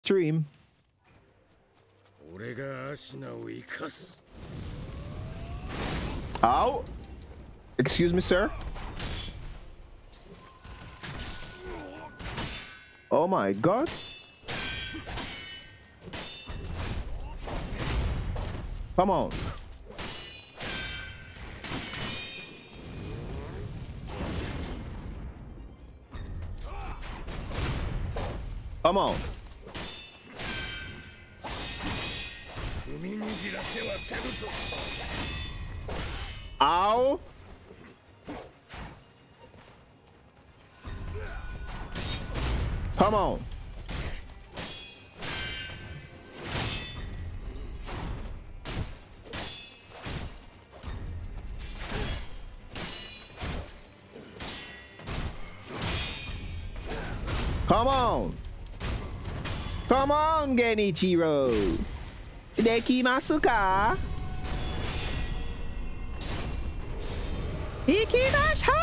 Dream. Ow! Excuse me, sir. Oh my god. Come on. Come on. Ow. Come on. Come on. Come on, Genichiro. Dekimasu ka? Ikimashou!